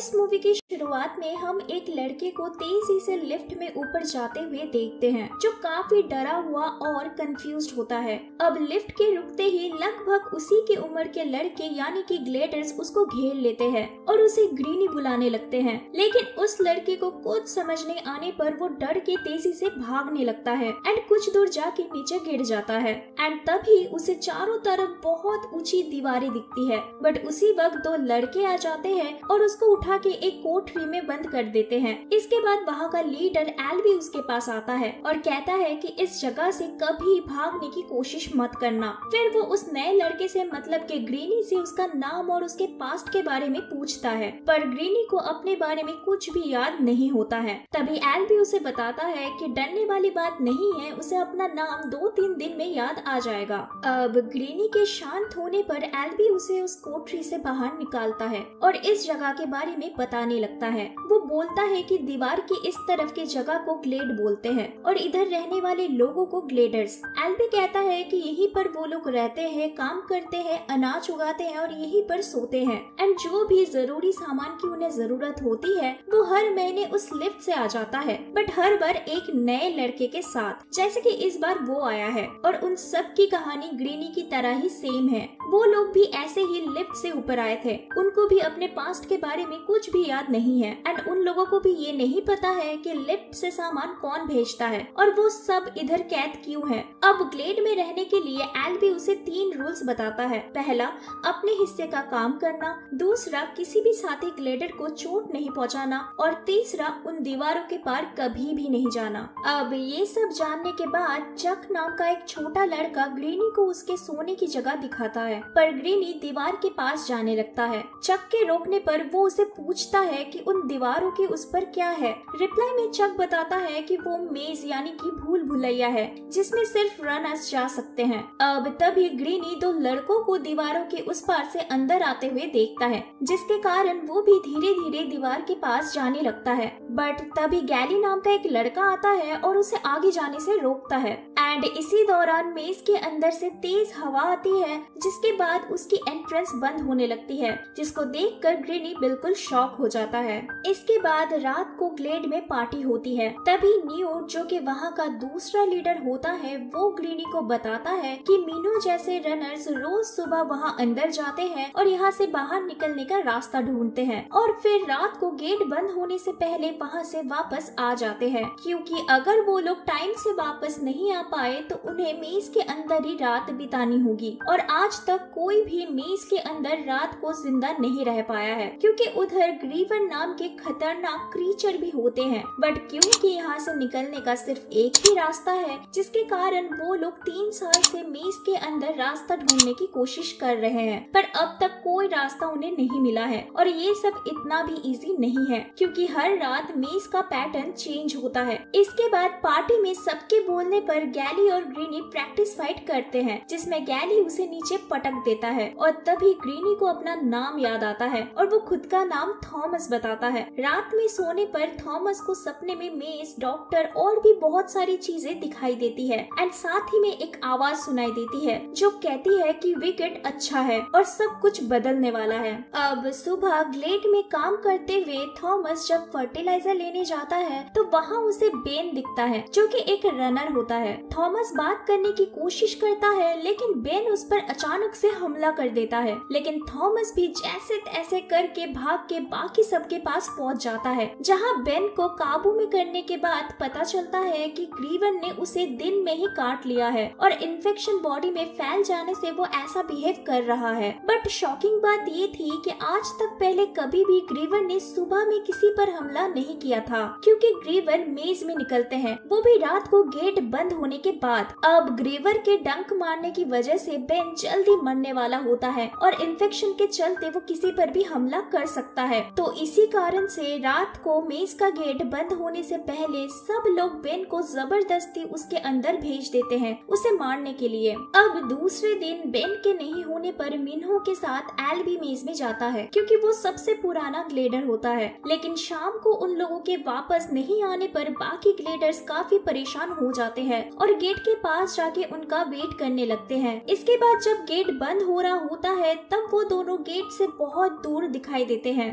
इस मूवी की शुरुआत में हम एक लड़के को तेजी से लिफ्ट में ऊपर जाते हुए देखते हैं, जो काफी डरा हुआ और कंफ्यूज्ड होता है। अब लिफ्ट के रुकते ही लगभग उसी की उम्र के लड़के यानी कि ग्लेडर्स उसको घेर लेते हैं और उसे ग्रीनी बुलाने लगते हैं, लेकिन उस लड़के को कुछ समझ नहीं आने पर वो डर के तेजी से भागने लगता है एंड कुछ दूर जाके नीचे गिर जाता है एंड तभी उसे चारों तरफ बहुत ऊंची दीवारें दिखती है। बट उसी वक्त दो लड़के आ जाते हैं और उसको उठा के एक कोठरी में बंद कर देते हैं। इसके बाद वहाँ का लीडर एल भी उसके पास आता है और कहता है कि इस जगह से कभी भागने की कोशिश मत करना। फिर वो उस नए लड़के से मतलब के ग्रीनी से उसका नाम और उसके पास्ट के बारे में पूछता है, पर ग्रीनी को अपने बारे में कुछ भी याद नहीं होता है। तभी एल भी उसे बताता है कि डरने वाली बात नहीं है, उसे अपना नाम 2-3 दिन में याद आ जाएगा। अब ग्रीनी के शांत होने पर एल भी उसे उस कोठरी से बाहर निकालता है और इस जगह के बारे में बताने लगता है। वो बोलता है कि दीवार की इस तरफ की जगह को ग्लेड बोलते हैं और इधर रहने वाले लोगों को ग्लेडर्स। एल भी कहता है कि यहीं पर वो लोग रहते हैं, काम करते हैं, अनाज उगाते हैं और यहीं पर सोते हैं एंड जो भी जरूरी सामान की उन्हें जरूरत होती है वो हर महीने उस लिफ्ट से आ जाता है, बट हर बार एक नए लड़के के साथ, जैसे कि इस बार वो आया है। और उन सब की कहानी ग्रीनी की तरह ही सेम है। वो लोग भी ऐसे ही लिफ्ट से ऊपर आए थे, उनको भी अपने पास्ट के बारे में कुछ भी याद नहीं है एंड उन लोगों को भी ये नहीं पता है कि लिफ्ट से सामान कौन भेजता है और वो सब इधर कैद क्यों है। अब ग्लेड में रहने के लिए एल भी उसे 3 रूल्स बताता है। पहला, अपने हिस्से का काम करना, दूसरा, किसी भी साथी ग्लेडर को चोट नहीं पहुंचाना और तीसरा, उन दीवारों के पार कभी भी नहीं जाना। अब ये सब जानने के बाद चक नाम का एक छोटा लड़का ग्रीनी को उसके सोने की जगह दिखाता है, पर ग्रीनी दीवार के पास जाने लगता है। चक के रोकने पर वो उसे पूछता है कि उन दीवारों के उस पर क्या है। रिप्लाई में चक बताता है कि वो मेज यानी कि भूल भुलैया है जिसमें सिर्फ रनर्स जा सकते हैं। अब तभी ग्रीनी 2 लड़कों को दीवारों के उस पार से अंदर आते हुए देखता है, जिसके कारण वो भी धीरे धीरे दीवार के पास जाने लगता है। बट तभी गैली नाम का एक लड़का आता है और उसे आगे जाने से रोकता है एंड इसी दौरान मेज के अंदर से तेज हवा आती है, जिसके बाद उसकी एंट्रेंस बंद होने लगती है, जिसको देखकर ग्रीनी बिल्कुल शॉक हो जाता है। इसके बाद रात को ग्लेड में पार्टी होती है। तभी न्यूट, जो कि वहाँ का दूसरा लीडर होता है, वो ग्रीनी को बताता है कि मीनो जैसे रनर्स रोज सुबह वहाँ अंदर जाते हैं और यहाँ से बाहर निकलने का रास्ता ढूंढते हैं और फिर रात को गेट बंद होने से पहले वहाँ से वापस आ जाते हैं, क्योंकि अगर वो लोग टाइम से वापस नहीं आ पाए तो उन्हें मेज के अंदर ही रात बितानी होगी। और आज तक कोई भी मेज के अंदर रात को जिंदा नहीं रह पाया है, क्योंकि उधर ग्रीवर नाम के खतरनाक क्रीचर भी होते हैं। बट क्योंकि यहाँ से निकलने का सिर्फ एक ही रास्ता है, जिसके कारण वो लोग 3 साल से मेज के अंदर रास्ता ढूंढने की कोशिश कर रहे हैं, पर अब तक कोई रास्ता उन्हें नहीं मिला है। और ये सब इतना भी इजी नहीं है, क्योंकि हर रात मेज का पैटर्न चेंज होता है। इसके बाद पार्टी में सबके बोलने पर गैली और ग्रीनी प्रैक्टिस फाइट करते हैं, जिसमें गैली उसे नीचे पटक देता है और तभी ग्रीनी को अपना नाम याद आता है और वो खुद का नाम थॉमस बताता है। रात में सोने पर थॉमस को सपने में मेज, डॉक्टर और भी बहुत सारी चीजें दिखाई देती है एंड साथ ही में एक आवाज सुनाई देती है जो कहती है कि विकेट अच्छा है और सब कुछ बदलने वाला है। अब सुबह ग्लेड में काम करते हुए थॉमस जब फर्टिलाइजर लेने जाता है तो वहाँ उसे बेन दिखता है, जो कि एक रनर होता है। थॉमस बात करने की कोशिश करता है, लेकिन बेन उस पर अचानक से हमला कर देता है, लेकिन थॉमस भी जैसे तैसे करके भाग के बाकी सबके पास पहुंच जाता है, जहां बेन को काबू में करने के बाद पता चलता है कि ग्रीवर ने उसे दिन में ही काट लिया है और इन्फेक्शन बॉडी में फैल जाने से वो ऐसा बिहेव कर रहा है। बट शॉकिंग बात ये थी कि आज तक पहले कभी भी ग्रीवर ने सुबह में किसी पर हमला नहीं किया था, क्योंकि ग्रीवर मेज में निकलते हैं, वो भी रात को गेट बंद होने के बाद। अब ग्रीवर के डंक मारने की वजह से बेन जल्दी मरने वाला होता है और इन्फेक्शन के चलते वो किसी पर भी हमला कर सकता है। तो इसी कारण से रात को मेज का गेट बंद होने से पहले सब लोग बेन को जबरदस्ती उसके अंदर भेज देते हैं उसे मारने के लिए। अब दूसरे दिन बेन के नहीं होने पर मिन्हो के साथ एल भी मेज में जाता है, क्योंकि वो सबसे पुराना ग्लेडर होता है। लेकिन शाम को उन लोगों के वापस नहीं आने पर बाकी ग्लेडर्स काफी परेशान हो जाते हैं और गेट के पास जाके उनका वेट करने लगते हैं। इसके बाद जब गेट बंद हो रहा होता है तब वो दोनों गेट से बहुत दूर दिखाई देते हैं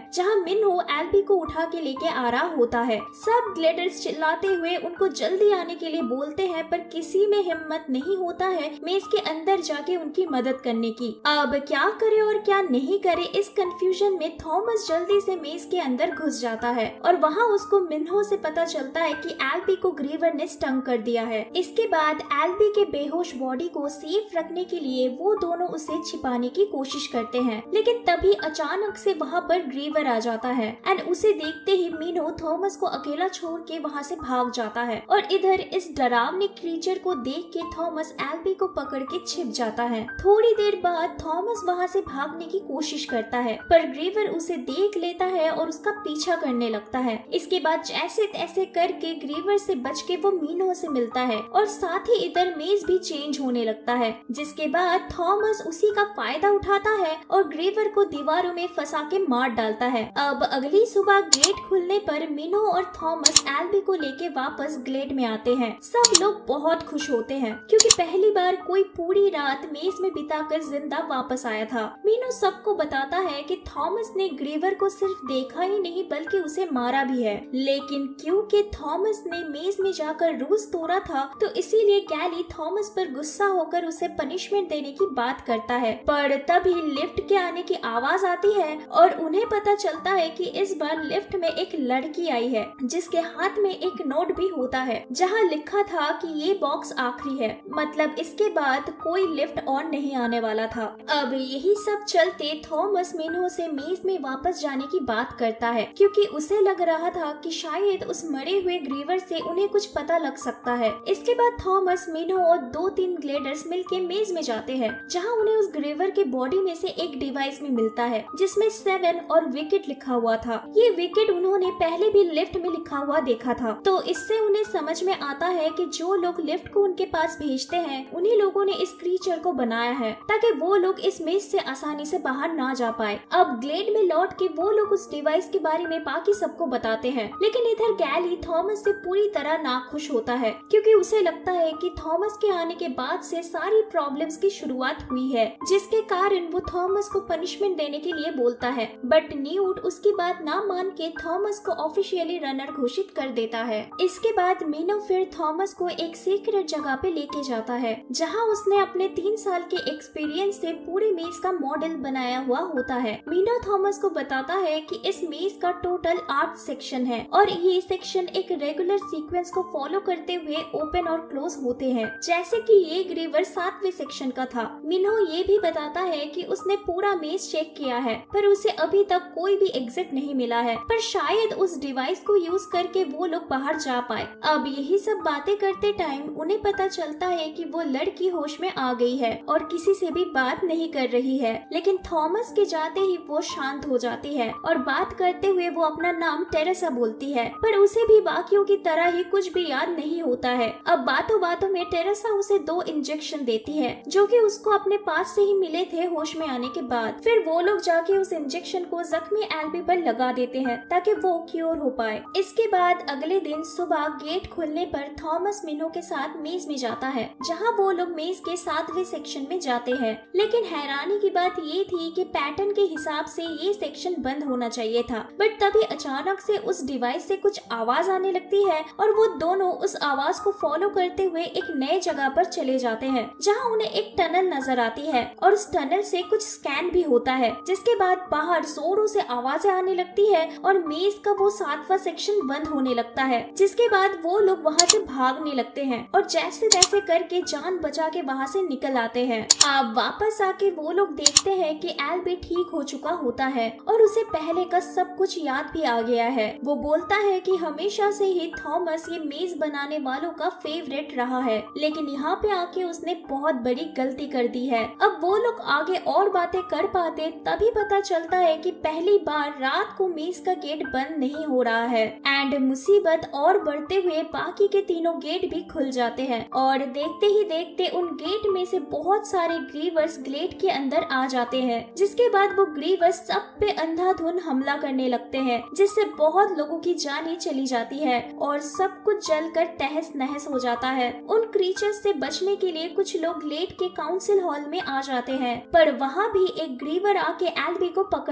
जहाँ मिन्हो एल्बी को उठा के लेके आ रहा होता है। सब ग्लेडर्स चिल्लाते हुए उनको जल्दी आने के लिए बोलते हैं, पर किसी में हिम्मत नहीं होता है मेज के अंदर जाके उनकी मदद करने की। अब क्या करे और क्या नहीं करे, इस कंफ्यूजन में थॉमस जल्दी से मेज के अंदर घुस जाता है और वहाँ उसको मिन्हो से पता चलता है कि एल्बी को ग्रीवर ने स्टंग कर दिया है। इसके बाद एल्बी के बेहोश बॉडी को सेफ रखने के लिए वो दोनों उसे छिपाने की कोशिश करते हैं, लेकिन तभी अचानक से वहाँ पर ग्रीवर आ जाता है एंड उसे देखते ही मिन्हो थॉमस को अकेला छोड़ के वहाँ से भाग जाता है और इधर इस डरावने क्रीचर को देख के थॉमस एल्बी को पकड़ के छिप जाता है। थोड़ी देर बाद थॉमस वहाँ से भागने की कोशिश करता है, पर ग्रीवर उसे देख लेता है और उसका पीछा करने लगता है। इसके बाद जैसे तैसे करके ग्रीवर से बच के वो मिन्हो से मिलता है और साथ ही इधर मेज भी चेंज होने लगता है, जिसके बाद थॉमस उसी का फायदा उठाता है और ग्रीवर को दीवारों में फंसा के मार डालता है। अब अगली सुबह गेट खुलने पर मिन्हो और थॉमस एल्बी को लेके वापस ग्लेड में आते हैं। सब लोग बहुत खुश होते हैं क्योंकि पहली बार कोई पूरी रात मेज में बिताकर जिंदा वापस आया था। मिन्हो सबको बताता है कि थॉमस ने ग्रीवर को सिर्फ देखा ही नहीं बल्कि उसे मारा भी है, लेकिन क्योंकि थॉमस ने मेज में जाकर रूल्स तोड़ा था तो इसीलिए गैली थॉमस पर गुस्सा होकर उसे पनिशमेंट देने की बात करता है। पर तभी लिफ्ट के आने की आवाज आती है और उन्हें पता चलता है कि इस बार लिफ्ट में एक लड़की आई है जिसके हाथ में एक नोट भी होता है जहाँ लिखा था कि ये बॉक्स आखिरी है, मतलब इसके बाद कोई लिफ्ट और नहीं आने वाला था। अब यही सब चलते थॉमस मिन्हो से मेज में वापस जाने की बात करता है क्योंकि उसे लग रहा था कि शायद उस मरे हुए ग्रीवर से उन्हें कुछ पता लग सकता है। इसके बाद थॉमस, मिन्हो और 2-3 ग्लेडर्स मिलके मेज में जाते हैं जहाँ उन्हें उस ग्रीवर के बॉडी में से एक डिवाइस में मिलता है जिसमें 7 और विकेट लिखा हुआ था। ये विकेट उन्होंने पहले भी लिफ्ट में लिखा हुआ देखा था, तो इससे उन्हें समझ में आता है कि जो लोग लिफ्ट को उनके पास भेजते हैं उन्हीं लोगों ने इस क्रीचर को बनाया है ताकि वो लोग इस मेज से आसानी से बाहर ना जा पाए। अब ग्लेड में लौट के वो लोग उस डिवाइस के बारे में बाकी सबको बताते हैं, लेकिन इधर गैली थॉमस से पूरी तरह नाखुश होता है क्योंकि उसे लगता है कि थॉमस के आने के बाद से सारी प्रॉब्लम्स की शुरुआत हुई है, जिसके कारण वो थॉमस को पनिशमेंट देने के लिए बोलता है। बट न्यूट उसकी बात ना मान के थॉमस को ऑफिशियली रनर घोषित कर देता है। इसके बाद मिन्हो फिर थॉमस को एक सीक्रेट जगह पे लेके जाता है जहाँ उसने अपने 3 साल के एक्सपीरियंस से पूरे मेज का मॉडल बनाया हुआ होता है। मिन्हो थॉमस को बताता है कि इस मेज का टोटल 8 सेक्शन है और ये सेक्शन एक रेगुलर सीक्वेंस को फॉलो करते हुए ओपन और क्लोज होते हैं, जैसे कि ये ग्रीवर 7वें सेक्शन का था। मिन्हो ये भी बताता है कि उसने पूरा मेज चेक किया है पर उसे अभी तक कोई भी एग्जिट नहीं मिला है, पर शायद उस डिवाइस को यूज करके वो लोग बाहर जा पाए। अब यही सब बातें करते टाइम उन्हें पता चलता है कि वो लड़की होश में आ गई है और किसी से भी बात नहीं कर रही है, लेकिन थॉमस के जाते ही वो शांत हो जाती है और बात करते हुए वो अपना नाम टेरेसा बोलती है, पर उसे भी बाकियों की तरह ही कुछ भी याद नहीं होता है। अब बातों बातों में टेरेसा उसे 2 इंजेक्शन देती है जो कि उसको अपने पास से ही मिले थे होश में आने के बाद। फिर वो लोग जाके उस इंजेक्शन को जख्मी एल्बी पर लगा देते हैं ताकि वो क्योर हो पाए। इसके बाद अगले दिन सुबह गेट खुलने पर थॉमस मिन्हो के साथ मेज में जाता है जहां वो लोग मेज के 7वें सेक्शन में जाते हैं, लेकिन हैरानी की बात ये थी कि पैटर्न के हिसाब से ये सेक्शन बंद होना चाहिए था। बट तभी अचानक से उस डिवाइस से कुछ आवाज आने लगती है और वो दोनों उस आवाज को फॉलो करते हुए एक नए जगह पर चले जाते हैं जहां उन्हें एक टनल नजर आती है और उस टनल से कुछ स्कैन भी होता है, जिसके बाद बाहर जोरों से आवाजें आने लगती है और मेज का वो 7वां सेक्शन बंद होने लगता है, जिसके बाद वो लोग वहाँ से भागने लगते हैं और जैसे तैसे करके जान बचा के वहाँ से निकल आते हैं। अब वापस आके वो लोग देखते हैं कि एल्बी ठीक हो चुका होता है और उसे पहले का सब कुछ याद भी आ गया है। वो बोलता है कि हमेशा से ही थॉमस ये मेज बनाने वालों का फेवरेट रहा है, लेकिन यहाँ पे आके उसने बहुत बड़ी गलती कर दी है। अब वो लोग आगे और बातें कर पाते तभी पता चलता है कि पहली बार रात को मेज का गेट बंद नहीं हो रहा है एंड मुसीबत और बढ़ते हुए बाकी के तीनों गेट भी खुल जाते हैं और देखते ही देखते उन गेट में से बहुत सारे ग्रीवर्स ग्लेड के अंदर आ जाते हैं, जिसके बाद वो ग्रीवर्स सब पे अंधाधुंध हमला करने लगते हैं, जिससे बहुत लोगों की जानें चली जाती है और सब कुछ जलकर तहस नहस हो जाता है। उन क्रीचर्स से बचने के लिए कुछ लोग ग्लेड के काउंसिल हॉल में आ जाते हैं, पर वहाँ भी एक ग्रीवर आके एल्बी को पकड़ लेता है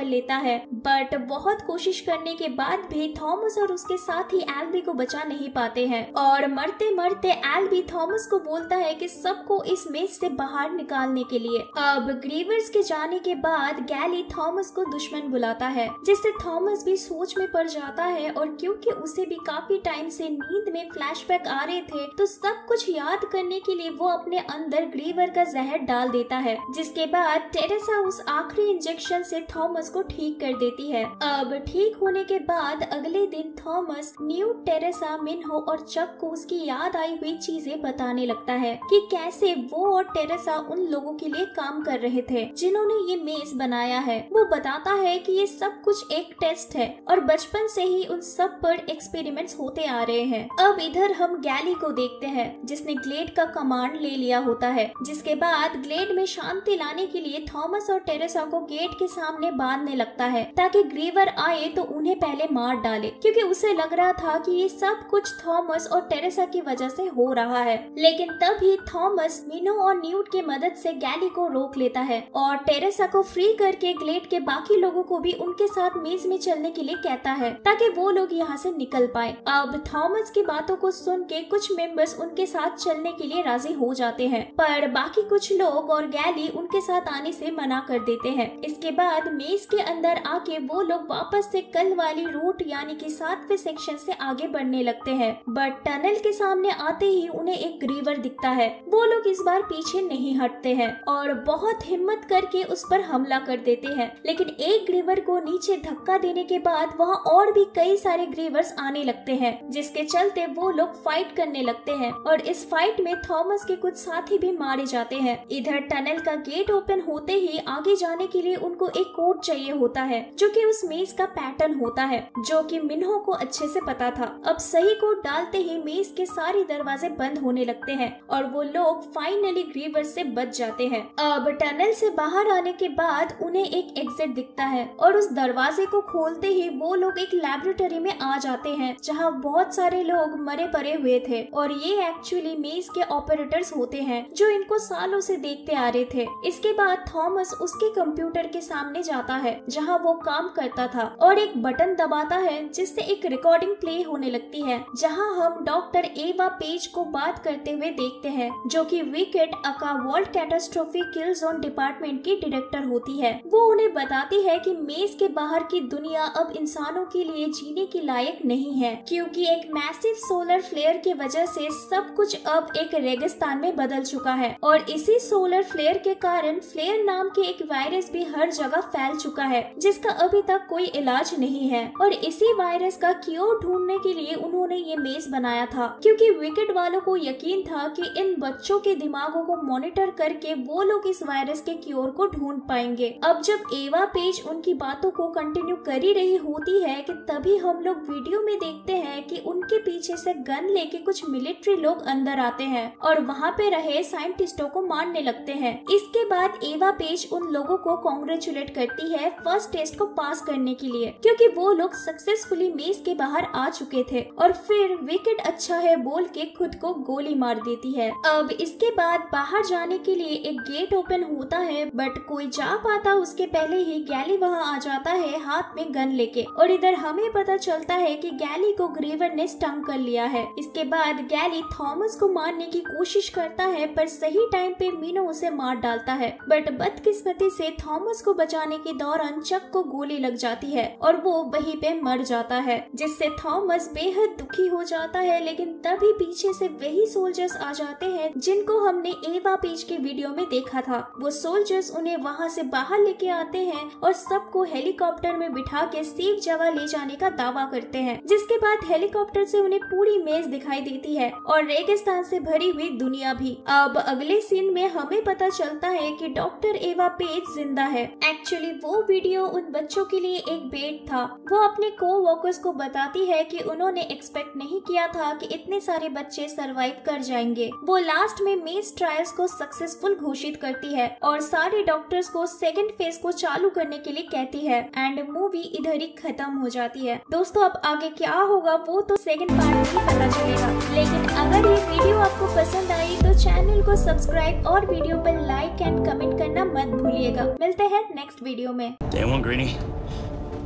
है, बट बहुत कोशिश करने के बाद भी थॉमस और उसके साथ ही एल्बी को बचा नहीं पाते हैं और मरते मरते एल्बी थॉमस को बोलता है कि सबको इस मेज से बाहर निकालने के लिए। अब ग्रीवर्स के जाने के बाद गैली थॉमस को दुश्मन बुलाता है, जिससे थॉमस भी सोच में पड़ जाता है और क्योंकि उसे भी काफी टाइम से नींद में फ्लैशबैक आ रहे थे तो सब कुछ याद करने के लिए वो अपने अंदर ग्रीवर का जहर डाल देता है, जिसके बाद टेरेसा उस आखिरी इंजेक्शन से थॉमस को ठीक कर देती है। अब ठीक होने के बाद अगले दिन थॉमस न्यूट, टेरेसा, मिन्हो और चक को उसकी याद आई हुई चीजें बताने लगता है कि कैसे वो और टेरेसा उन लोगों के लिए काम कर रहे थे जिन्होंने ये मेज बनाया है। वो बताता है कि ये सब कुछ एक टेस्ट है और बचपन से ही उन सब पर एक्सपेरिमेंट्स होते आ रहे हैं। अब इधर हम गैली को देखते हैं जिसने ग्लेड का कमांड ले लिया होता है, जिसके बाद ग्लेड में शांति लाने के लिए थॉमस और टेरेसा को गेट के सामने बांधने लगता है ताकि ग्रीवर आए तो उन्हें पहले मार डाले, क्योंकि उसे लग रहा था कि ये सब कुछ थॉमस और टेरेसा की वजह से हो रहा है। लेकिन तभी थॉमस मिनो और न्यूट की मदद से गैली को रोक लेता है और टेरेसा को फ्री करके ग्लेड के बाकी लोगों को भी उनके साथ मेज में चलने के लिए कहता है ताकि वो लोग यहाँ से निकल पाए। अब थॉमस की बातों को सुन के कुछ मेंबर्स उनके साथ चलने के लिए राजी हो जाते हैं, पर बाकी कुछ लोग और गैली उनके साथ आने से मना कर देते हैं। इसके बाद मेज के अंदर आके वो लोग वापस से कल वाली रूट यानी कि 7वें सेक्शन से आगे बढ़ने लगते हैं, बट टनल के सामने आते ही उन्हें एक ग्रीवर दिखता है। वो लोग इस बार पीछे नहीं हटते हैं और बहुत हिम्मत करके उस पर हमला कर देते हैं, लेकिन एक ग्रीवर को नीचे धक्का देने के बाद वहाँ और भी कई सारे ग्रीवर्स आने लगते हैं, जिसके चलते वो लोग फाइट करने लगते हैं और इस फाइट में थॉमस के कुछ साथी भी मारे जाते हैं। इधर टनल का गेट ओपन होते ही आगे जाने के लिए उनको एक कोड चाहिए होता है जो कि उस मेज का पैटर्न होता है, जो कि मिन्हो को अच्छे से पता था। अब सही कोड डालते ही मेज के सारे दरवाजे बंद होने लगते हैं और वो लोग फाइनली ग्रीवर्स से बच जाते हैं। अब टनल से बाहर आने के बाद उन्हें एक एग्जिट दिखता है और उस दरवाजे को खोलते ही वो लोग एक लैबोरेटरी में आ जाते हैं जहाँ बहुत सारे लोग मरे पड़े हुए थे और ये एक्चुअली मेज के ऑपरेटर्स होते हैं जो इनको सालों से देखते आ रहे थे। इसके बाद थॉमस उसके कंप्यूटर के सामने जाता है जहाँ वो काम करता था और एक बटन दबाता है जिससे एक रिकॉर्डिंग प्ले होने लगती है जहाँ हम डॉक्टर एवा पेज को बात करते हुए देखते हैं, जो कि wicked aka world catastrophe kill zone department की डायरेक्टर होती है। वो उन्हें बताती है कि मेज के बाहर की दुनिया अब इंसानों के लिए जीने के लायक नहीं है, क्योंकि एक मैसिव सोलर फ्लेयर की वजह से सब कुछ अब एक रेगिस्तान में बदल चुका है और इसी सोलर फ्लेयर के कारण फ्लेयर नाम के एक वायरस भी हर जगह फैल चुका है जिसका अभी तक कोई इलाज नहीं है। और इसी वायरस का क्योर ढूंढने के लिए उन्होंने ये मेज बनाया था, क्योंकि विकेट वालों को यकीन था कि इन बच्चों के दिमागों को मॉनिटर करके वो लोग इस वायरस के क्योर को ढूंढ पाएंगे। अब जब एवा पेज उनकी बातों को कंटिन्यू कर ही रही होती है कि तभी हम लोग वीडियो में देखते हैं कि उनके पीछे से गन लेके कुछ मिलिट्री लोग अंदर आते हैं और वहाँ पे रहे साइंटिस्टों को मारने लगते हैं। इसके बाद एवा पेज उन लोगों को कांग्रेचुलेट करती है फर्स्ट टेस्ट को पास करने के लिए, क्योंकि वो लोग सक्सेसफुली मेज के बाहर आ चुके थे और फिर विकेट अच्छा है बोल के खुद को गोली मार देती है। अब इसके बाद बाहर जाने के लिए एक गेट ओपन होता है, बट कोई जा पाता उसके पहले ही गैली वहाँ आ जाता है हाथ में गन लेके और इधर हमें पता चलता है कि गैली को ग्रीवर ने स्टंग कर लिया है। इसके बाद गैली थॉमस को मारने की कोशिश करता है, पर सही टाइम पे मिनो उसे मार डालता है, बट बदकिस्मती से थॉमस को बचाने के दौरान चक को गोली लग जाती है और वो वहीं पे मर जाता है, जिससे थॉमस बेहद दुखी हो जाता है। लेकिन तभी पीछे से वही सोल्जर्स आ जाते हैं जिनको हमने एवा पेज के वीडियो में देखा था। वो सोल्जर्स उन्हें वहाँ से बाहर लेके आते हैं और सबको हेलीकॉप्टर में बिठा के सेफ जगह ले जाने का दावा करते हैं, जिसके बाद हेलीकॉप्टर से उन्हें पूरी मेज दिखाई देती है और रेगिस्तान से भरी हुई दुनिया भी। अब अगले सीन में हमें पता चलता है कि डॉक्टर एवा पेज जिंदा है। एक्चुअली वो वीडियो उन बच्चों के लिए एक बेट था। वो अपने को-वर्कर्स को बताती है कि उन्होंने एक्सपेक्ट नहीं किया था कि इतने सारे बच्चे सरवाइव कर जाएंगे। वो लास्ट में मेज ट्रायल्स को सक्सेसफुल घोषित करती है और सारे डॉक्टर्स को सेकंड फेज को चालू करने के लिए कहती है एंड मूवी इधर ही खत्म हो जाती है। दोस्तों अब आगे क्या होगा वो तो सेकंड पार्ट में ही पता चलेगा, लेकिन अगर ये वीडियो आपको पसंद आई तो चैनल को सब्सक्राइब और वीडियो पर लाइक एंड कमेंट करना मत भूलिएगा। मिलते हैं नेक्स्ट वीडियो में। Day one, Greenie.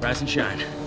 Rise and shine.